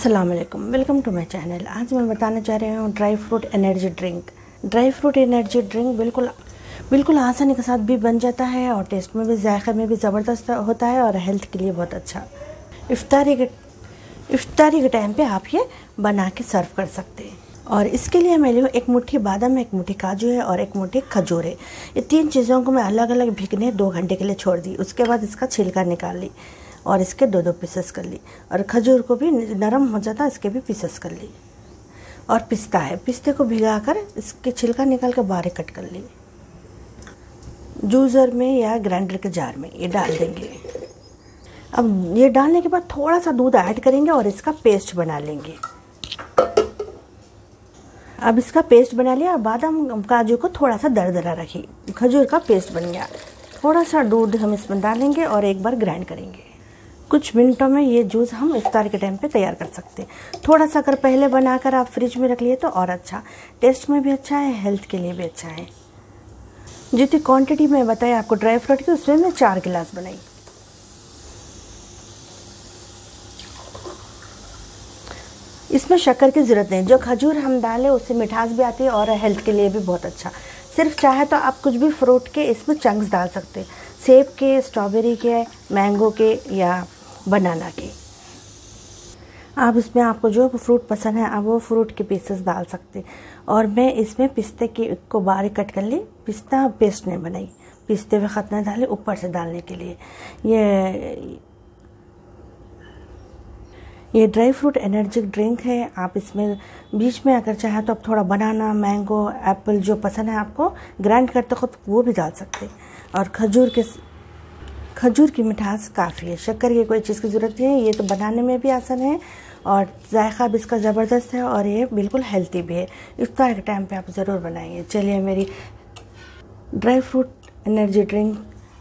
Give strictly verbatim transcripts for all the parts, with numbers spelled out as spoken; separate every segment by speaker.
Speaker 1: अस्सलाम वालेकुम, welcome to my channel. आज मैं बताना चाह रही हूँ dry fruit energy drink. Dry fruit energy drink बिल्कुल बिल्कुल आसानी के साथ भी बन जाता है और टेस्ट में भी जायके में भी ज़बरदस्त होता है और हेल्थ के लिए बहुत अच्छा। इफ्तारी के इफ्तारी के टाइम पे आप ये बना के सर्व कर सकते हैं। और इसके लिए मैं लिया एक मुट्ठी बादाम, एक मुट्ठी काजू है और एक मुट्ठी खजूर है। ये तीन चीज़ों को मैं अलग अलग भिगने दो घंटे के लिए छोड़ दी। उसके बाद इसका छिलका निकाल ली और इसके दो दो पीसेस कर ली। और खजूर को भी नरम हो जाता, इसके भी पीसेस कर ली। और पिस्ता है, पिस्ते को भिगाकर इसके छिलका निकाल कर बारीक कट कर ली। जूसर में या ग्राइंडर के जार में ये डाल देंगे। अब ये डालने के बाद थोड़ा सा दूध ऐड करेंगे और इसका पेस्ट बना लेंगे। अब इसका पेस्ट बना लिया और बादाम काजू को थोड़ा सा दरदरा रखी। खजूर का पेस्ट बन गया। थोड़ा सा दूध हम इसमें डालेंगे और एक बार ग्राइंड करेंगे। कुछ मिनटों में ये जूस हम इफ्तार के टाइम पे तैयार कर सकते हैं। थोड़ा सा अगर पहले बनाकर आप फ्रिज में रख लिए तो और अच्छा, टेस्ट में भी अच्छा है, हेल्थ के लिए भी अच्छा है। जितनी क्वांटिटी में बताया आपको ड्राई फ्रूट की, उसमें मैं चार गिलास बनाई। इसमें शक्कर की ज़रूरत नहीं, जो खजूर हम डालें उससे मिठास भी आती है और हेल्थ के लिए भी बहुत अच्छा। सिर्फ चाहे तो आप कुछ भी फ्रूट के इसमें चंक्स डाल सकते हैं, सेब के, स्ट्रॉबेरी के, मैंगो के या बनाना के। आप इसमें आपको जो फ्रूट पसंद है आप वो फ्रूट के पीसेस डाल सकते हैं। और मैं इसमें पिस्ते की को बारीक कट कर ली। पिस्ता पेस्ट नहीं बनाई, पिस्ते में ख़त नहीं डाले ऊपर से डालने के लिए। ये ये ड्राई फ्रूट एनर्जी ड्रिंक है। आप इसमें बीच में अगर चाहे तो आप थोड़ा बनाना, मैंगो, एप्पल जो पसंद है आपको ग्राइंड करते खुद वो भी डाल सकते हैं। और खजूर के खजूर की मिठास काफ़ी है, शक्कर की कोई चीज़ की ज़रूरत नहीं है। ये तो बनाने में भी आसान है और जायका भी इसका ज़बरदस्त है और ये बिल्कुल हेल्थी भी है। इफ्तार के टाइम पे आप ज़रूर बनाइए। चलिए, मेरी ड्राई फ्रूट एनर्जी ड्रिंक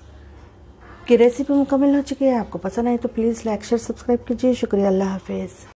Speaker 1: की रेसिपी मुकम्मल हो चुकी है। आपको पसंद आए तो प्लीज़ लाइक शेयर सब्सक्राइब कीजिए। शुक्रिया, अल्लाह हाफिज़।